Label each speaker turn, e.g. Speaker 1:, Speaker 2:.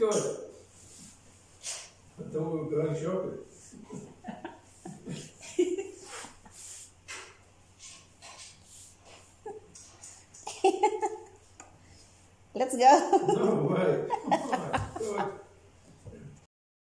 Speaker 1: good. I thought we were going shopping.
Speaker 2: Let's go.
Speaker 1: No.